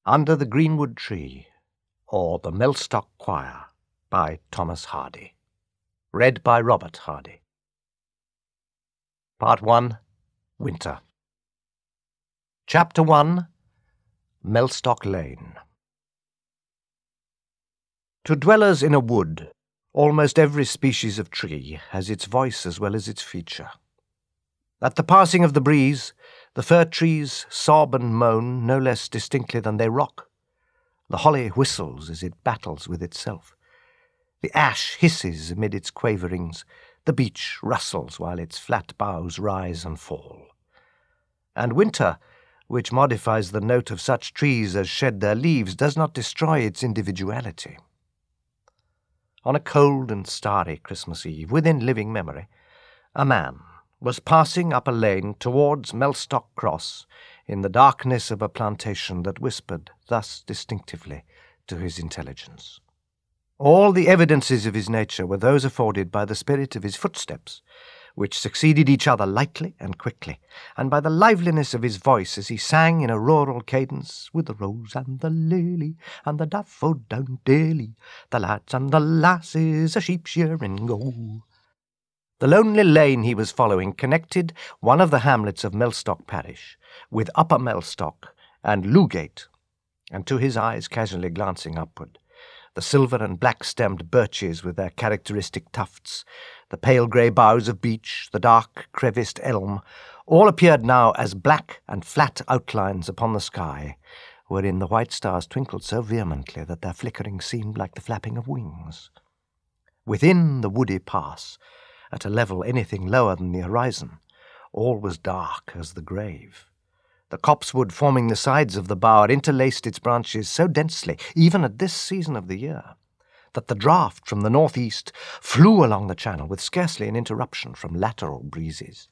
Under the Greenwood Tree, or The Mellstock Choir, by Thomas Hardy. Read by Robert Hardy. Part 1. Winter. Chapter 1. Mellstock-Lane. To dwellers in a wood, almost every species of tree has its voice as well as its feature. At the passing of the breeze, the fir trees sob and moan no less distinctly than they rock. The holly whistles as it battles with itself. The ash hisses amid its quaverings. The beech rustles while its flat boughs rise and fall. And winter, which modifies the note of such trees as shed their leaves, does not destroy its individuality. On a cold and starry Christmas Eve, within living memory, a man was passing up a lane towards Mellstock Cross in the darkness of a plantation that whispered thus distinctively to his intelligence. All the evidences of his nature were those afforded by the spirit of his footsteps, which succeeded each other lightly and quickly, and by the liveliness of his voice as he sang in a rural cadence, "With the rose and the lily, and the daffodil, the lads and the lasses a sheep shearing go." The lonely lane he was following connected one of the hamlets of Mellstock parish with Upper Mellstock and Lewgate, and to his eyes, casually glancing upward, the silver and black-stemmed birches with their characteristic tufts, the pale grey boughs of beech, the dark creviced elm, all appeared now as black and flat outlines upon the sky, wherein the white stars twinkled so vehemently that their flickering seemed like the flapping of wings. Within the woody pass, at a level anything lower than the horizon, all was dark as the grave. The copsewood forming the sides of the bower interlaced its branches so densely, even at this season of the year, that the draught from the northeast flew along the channel with scarcely an interruption from lateral breezes.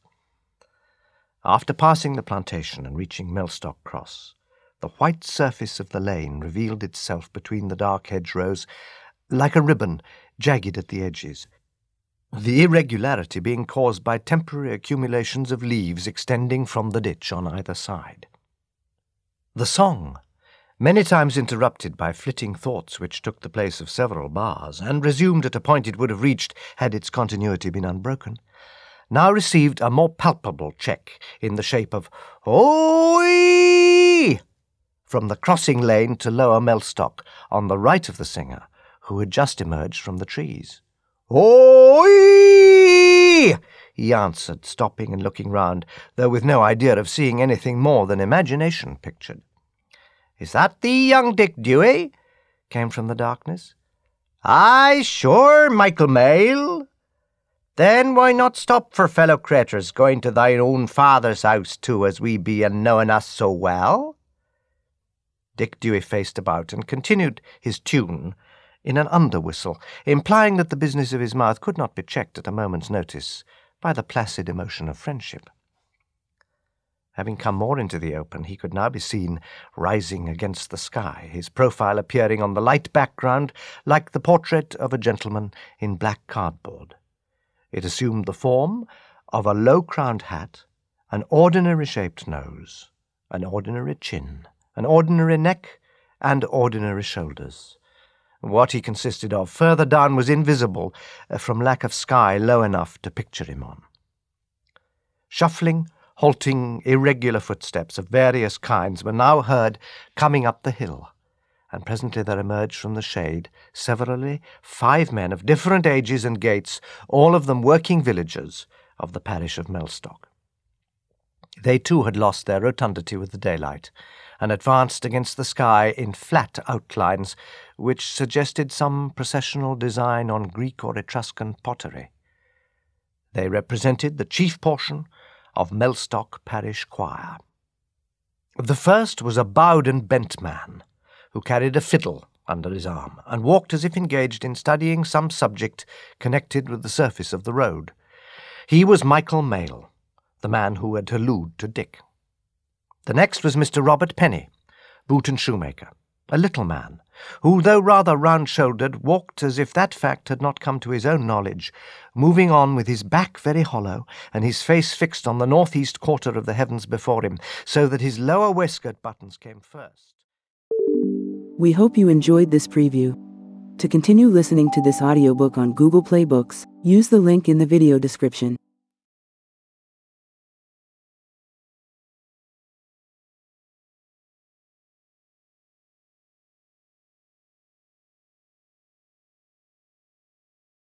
After passing the plantation and reaching Mellstock Cross, the white surface of the lane revealed itself between the dark hedgerows like a ribbon, jagged at the edges, the irregularity being caused by temporary accumulations of leaves extending from the ditch on either side. The song, many times interrupted by flitting thoughts which took the place of several bars, and resumed at a point it would have reached had its continuity been unbroken, now received a more palpable check in the shape of "Oi!" from the crossing lane to Lower Mellstock, on the right of the singer, who had just emerged from the trees. "Oi!" he answered, stopping and looking round, though with no idea of seeing anything more than imagination pictured. "Is that thee, young Dick Dewy?" came from the darkness. "Aye, sure, Michael Mail. Then why not stop for fellow craters, going to thine own father's house too, as we be, and knowing us so well?" Dick Dewy faced about and continued his tune in an under-whistle, implying that the business of his mouth could not be checked at a moment's notice by the placid emotion of friendship. Having come more into the open, he could now be seen rising against the sky, his profile appearing on the light background like the portrait of a gentleman in black cardboard. It assumed the form of a low-crowned hat, an ordinary-shaped nose, an ordinary chin, an ordinary neck, and ordinary shoulders. What he consisted of further down was invisible from lack of sky low enough to picture him on. Shuffling, halting, irregular footsteps of various kinds were now heard coming up the hill, and presently there emerged from the shade, severally, 5 men of different ages and gaits, all of them working villagers of the parish of Mellstock. They too had lost their rotundity with the daylight, and advanced against the sky in flat outlines which suggested some processional design on Greek or Etruscan pottery. They represented the chief portion of Mellstock parish choir. The first was a bowed and bent man, who carried a fiddle under his arm, and walked as if engaged in studying some subject connected with the surface of the road. He was Michael Mail, the man who had hallooed to Dick. The next was Mr. Robert Penny, boot and shoemaker, a little man, who, though rather round-shouldered, walked as if that fact had not come to his own knowledge, moving on with his back very hollow and his face fixed on the north-east quarter of the heavens before him, so that his lower waistcoat buttons came first. We hope you enjoyed this preview. To continue listening to this audiobook on Google Play Books, use the link in the video description.